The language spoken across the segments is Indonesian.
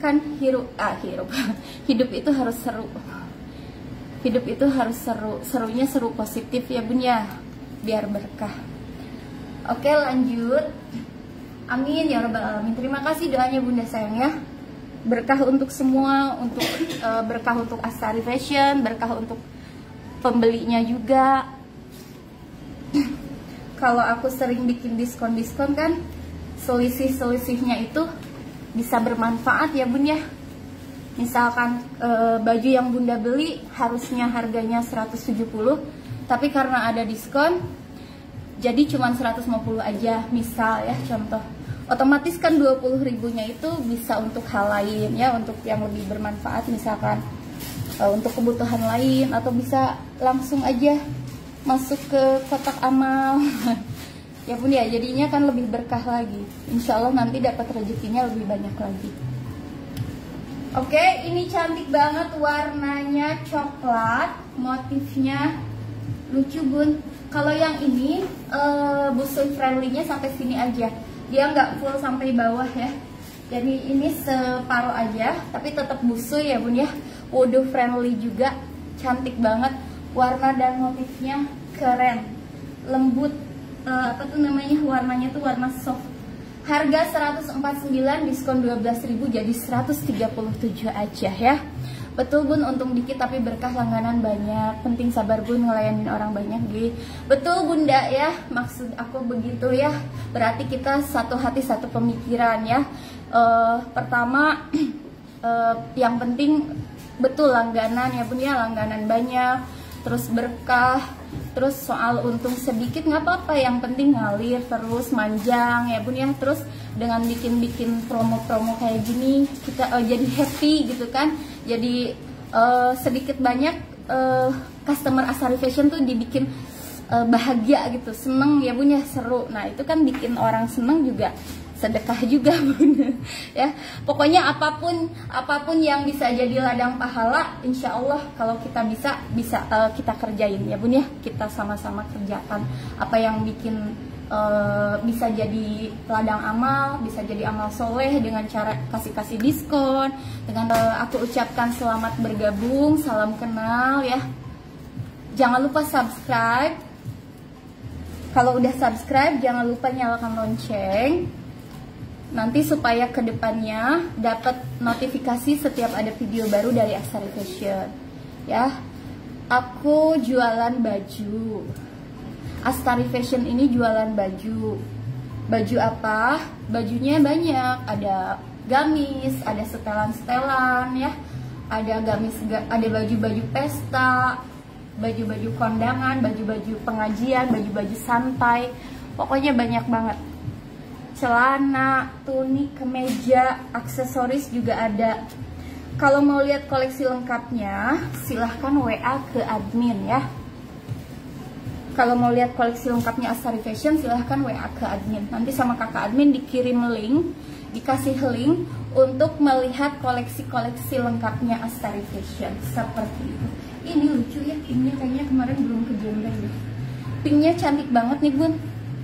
kan hidup hidup itu harus seru. Hidup itu harus seru, serunya seru positif ya bun ya, biar berkah. Oke lanjut. Amin ya rabbal alamin. Terima kasih doanya bunda sayang ya. Berkah untuk semua, untuk berkah untuk Astari Fashion, berkah untuk pembelinya juga. Kalau aku sering bikin diskon-diskon kan, selisih-selisihnya itu bisa bermanfaat ya bun ya. Misalkan baju yang bunda beli harusnya harganya 170, tapi karena ada diskon jadi cuma 150 aja misal ya, contoh. Otomatis kan 20 ribunya itu bisa untuk hal lain ya, untuk yang lebih bermanfaat, misalkan untuk kebutuhan lain, atau bisa langsung aja masuk ke kotak amal. Ya bun ya, jadinya kan lebih berkah lagi. Insya Allah nanti dapat rezekinya lebih banyak lagi. Oke, ini cantik banget, warnanya coklat, motifnya lucu bun. Kalau yang ini busui friendly-nya sampai sini aja, dia nggak full sampai bawah ya. Jadi ini separuh aja, tapi tetap busui ya bun ya. Wudu friendly juga, cantik banget. Warna dan motifnya keren, lembut. Apa tuh namanya, warnanya tuh warna soft. Harga 149, diskon 12.000 jadi 137 aja ya. Betul bun, untung dikit tapi berkah, langganan banyak. Penting sabar bun, ngelayanin orang banyak gitu. Betul bunda ya, maksud aku begitu ya. Berarti kita satu hati satu pemikiran ya. Pertama yang penting betul langganan ya bun ya, langganan banyak, terus berkah. Terus soal untung sedikit nggak apa-apa, yang penting ngalir terus, manjang ya bun ya. Terus dengan bikin-bikin promo-promo kayak gini kita jadi happy gitu kan. Jadi sedikit banyak customer Astari Fashion tuh dibikin bahagia gitu, seneng ya bun ya, seru. Nah itu kan bikin orang seneng juga, sedekah juga bun ya. Pokoknya apapun yang bisa jadi ladang pahala, insya Allah kalau kita bisa kita kerjain ya bun ya. Kita sama-sama kerjakan apa yang bikin bisa jadi ladang amal, bisa jadi amal soleh dengan cara kasih diskon. Dengan aku ucapkan selamat bergabung, salam kenal ya. Jangan lupa subscribe. Kalau udah subscribe jangan lupa nyalakan lonceng, nanti supaya kedepannya dapat notifikasi setiap ada video baru dari Astari Fashion ya. Aku jualan baju, Astari Fashion ini jualan baju. Baju apa? Bajunya banyak, ada gamis, ada setelan-setelan ya, ada gamis, ada baju-baju pesta, baju-baju kondangan, baju-baju pengajian, baju-baju santai, pokoknya banyak banget. Celana, tunik, kemeja, aksesoris juga ada. Kalau mau lihat koleksi lengkapnya silahkan WA ke admin ya. Kalau mau lihat koleksi lengkapnya Astari Fashion silahkan WA ke admin. Nanti sama kakak admin dikirim link, dikasih link untuk melihat koleksi-koleksi lengkapnya Astari Fashion seperti itu. Ini lucu ya, pinknya kayaknya kemarin belum kejembreng deh. Pinknya cantik banget nih bun.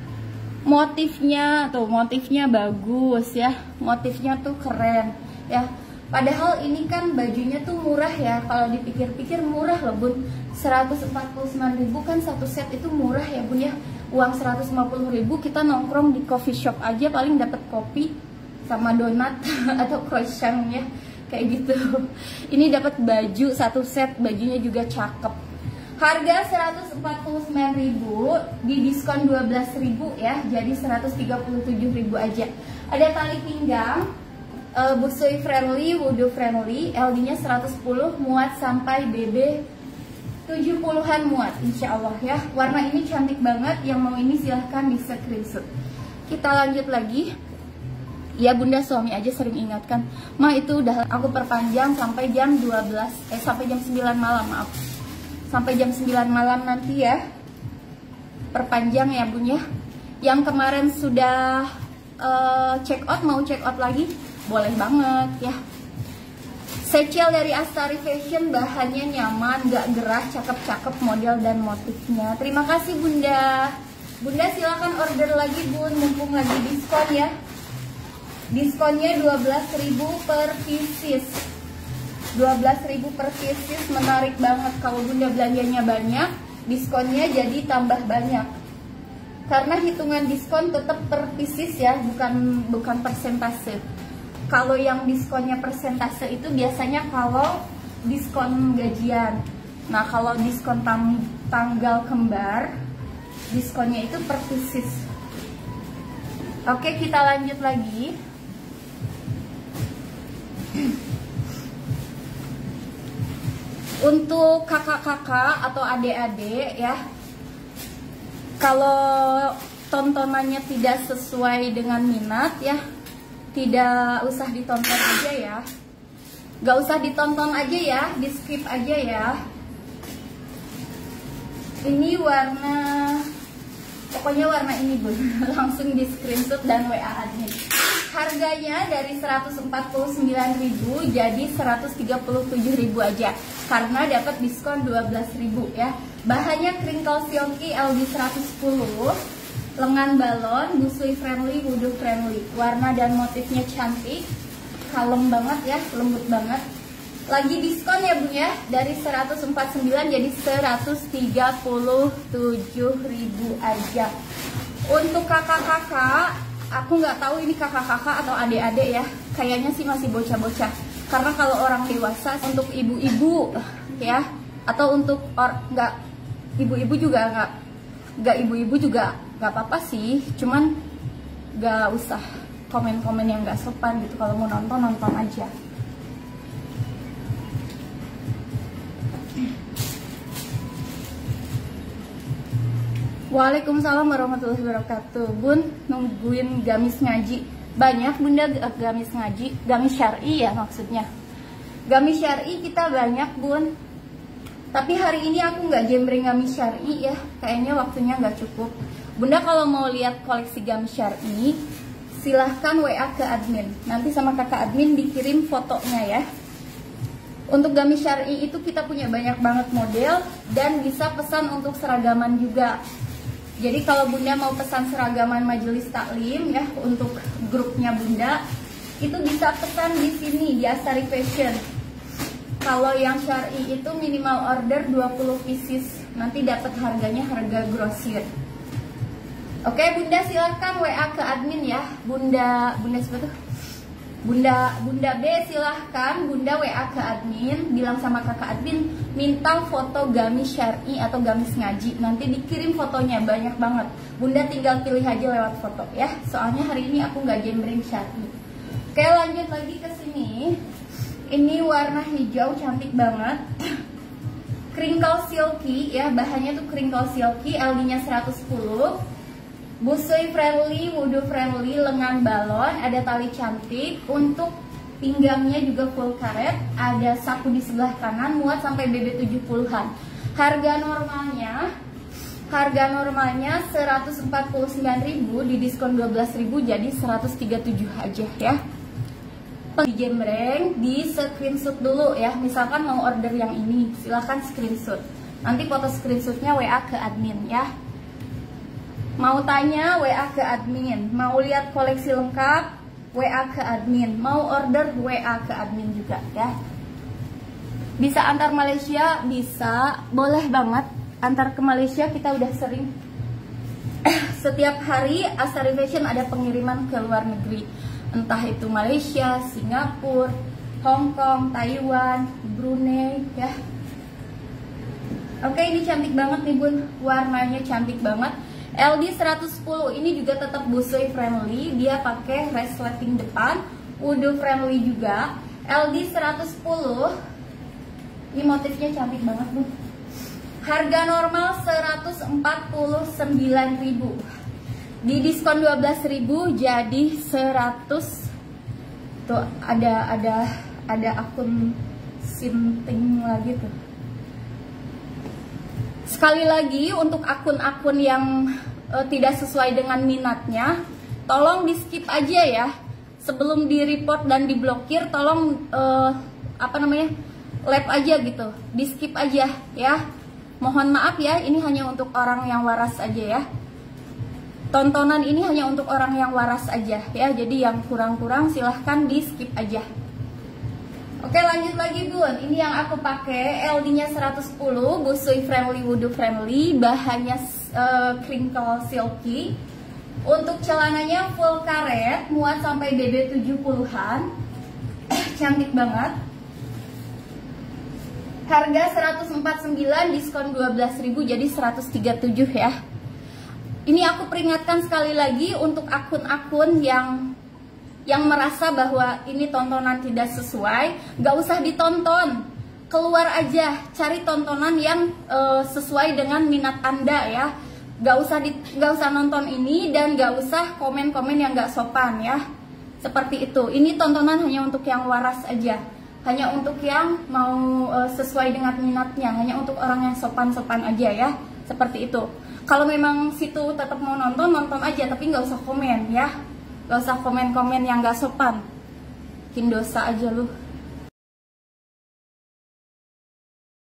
Motifnya bagus ya, motifnya tuh keren ya. Padahal ini kan bajunya tuh murah ya, kalau dipikir-pikir murah loh bun. 149.000 kan satu set itu murah ya bun ya. Uang 150.000 kita nongkrong di coffee shop aja paling dapat kopi sama donat atau croissant ya, kayak gitu. Ini dapat baju satu set, bajunya juga cakep. Harga 149.000 di diskon 12.000 ya, jadi 137.000 aja. Ada tali pinggang, busui friendly, wudu friendly, LD-nya 110, muat sampai BB 70-an muat, insya Allah ya. Warna ini cantik banget, yang mau ini silahkan di screenshot. Kita lanjut lagi. Ya bunda, suami aja sering ingatkan, Ma itu udah aku perpanjang sampai jam 12, sampai jam 9 malam, maaf. Sampai jam 9 malam nanti ya, perpanjang ya bun ya. Yang kemarin sudah check out, mau check out lagi boleh banget ya. Secel dari Astari Fashion, bahannya nyaman, gak gerah, cakep-cakep model dan motifnya. Terima kasih bunda. Bunda silakan order lagi bun, mumpung lagi diskon ya. Diskonnya 12.000 per pieces. 12.000 per pieces, menarik banget. Kalau bunda belanjanya banyak, diskonnya jadi tambah banyak. Karena hitungan diskon tetap per pieces ya, bukan persentase. Kalau yang diskonnya persentase itu biasanya kalau diskon gajian. Nah, kalau diskon tanggal kembar, diskonnya itu per pieces. Oke, kita lanjut lagi. Untuk kakak-kakak atau adik-adik ya, kalau tontonannya tidak sesuai dengan minat ya, tidak usah ditonton aja ya. Gak usah ditonton aja ya, di skip aja ya. Ini warna, pokoknya warna ini bun. Langsung di screenshot dan WA admin. Harganya dari 149.000 jadi 137.000 aja, karena dapat diskon 12.000 ya. Bahannya crinkle silky LD 110, lengan balon, busui friendly, wudhu friendly. Warna dan motifnya cantik, kalem banget ya, lembut banget. Lagi diskon ya bun ya, dari 149 jadi 137.000 aja. Untuk kakak-kakak, aku nggak tahu ini kakak-kakak atau adik-adik ya, kayaknya sih masih bocah-bocah. Karena kalau orang dewasa, untuk ibu-ibu ya, atau untuk nggak ibu-ibu juga nggak ibu-ibu juga nggak apa-apa sih, cuman nggak usah komen-komen yang nggak sopan gitu. Kalau mau nonton aja. Waalaikumsalam warahmatullahi wabarakatuh. Bun, nungguin gamis ngaji. Banyak bunda gamis ngaji, gamis syar'i ya maksudnya. Gamis syar'i kita banyak bun. Tapi hari ini aku nggak jembreng gamis syar'i ya, kayaknya waktunya nggak cukup. Bunda kalau mau lihat koleksi gamis syar'i, silahkan WA ke admin. Nanti sama kakak admin dikirim fotonya ya. Untuk gamis syar'i itu kita punya banyak banget model dan bisa pesan untuk seragaman juga. Jadi kalau bunda mau pesan seragaman majelis taklim ya untuk grupnya bunda, itu bisa pesan di sini di Astari Fashion. Kalau yang syar'i itu minimal order 20 pieces, nanti dapat harganya harga grosir. Oke bunda, silahkan WA ke admin ya. Bunda siapa tuh? Bunda B silahkan bunda WA ke admin, bilang sama kakak admin minta foto gamis syar'i atau gamis ngaji, nanti dikirim fotonya banyak banget. Bunda tinggal pilih aja lewat foto ya, soalnya hari ini aku nggak jembreng syar'i. Oke, lanjut lagi ke sini. Ini warna hijau cantik banget. Crinkle silky ya, bahannya tuh crinkle silky, LD-nya 110. Busui friendly, wudhu friendly, lengan balon, ada tali cantik. Untuk pinggangnya juga full karet, ada saku di sebelah kanan, muat sampai BB 70-an. Harga normalnya 149.000, di diskon 12.000 jadi 137 aja ya. Di jembreng, di screenshot dulu ya. Misalkan mau order yang ini, silahkan screenshot. Nanti foto screenshotnya WA ke admin ya. Mau tanya WA ke admin, mau lihat koleksi lengkap WA ke admin, mau order WA ke admin juga ya. Bisa antar Malaysia, bisa, boleh banget. Antar ke Malaysia kita udah sering. Setiap hari Astari Fashion ada pengiriman ke luar negeri, entah itu Malaysia, Singapura, Hong Kong, Taiwan, Brunei ya. Oke, ini cantik banget nih bun, warnanya cantik banget. LD 110 ini juga tetap busui friendly, dia pakai resleting depan, wudhu friendly juga. LD 110, ini motifnya cantik banget bun. Harga normal 149.000, di diskon 12.000 jadi 100. Tuh ada akun sinting lagi tuh. Sekali lagi, untuk akun-akun yang tidak sesuai dengan minatnya, tolong di skip aja ya. Sebelum di report dan diblokir, tolong lab aja gitu, di skip aja ya. Mohon maaf ya, ini hanya untuk orang yang waras aja ya. tontonan ini hanya untuk orang yang waras aja ya, jadi yang kurang-kurang silahkan di skip aja. Oke, lanjut lagi bun, ini yang aku pakai LD nya 110, busui friendly, wudhu friendly, bahannya crinkle silky. Untuk celananya full karet, muat sampai BB 70-an. Cantik banget. Harga 149, diskon 12.000 jadi 137 ya. Ini aku peringatkan sekali lagi untuk akun-akun yang merasa bahwa ini tontonan tidak sesuai, gak usah ditonton, keluar aja, cari tontonan yang sesuai dengan minat Anda ya. Gak usah nonton ini dan gak usah komen-komen yang gak sopan ya. Seperti itu. Ini tontonan hanya untuk yang waras aja, hanya untuk yang mau sesuai dengan minatnya, hanya untuk orang yang sopan-sopan aja ya. Seperti itu. Kalau memang situ tetap mau nonton, nonton aja, tapi nggak usah komen ya. Nggak usah komen-komen yang nggak sopan. Bikin dosa aja lu.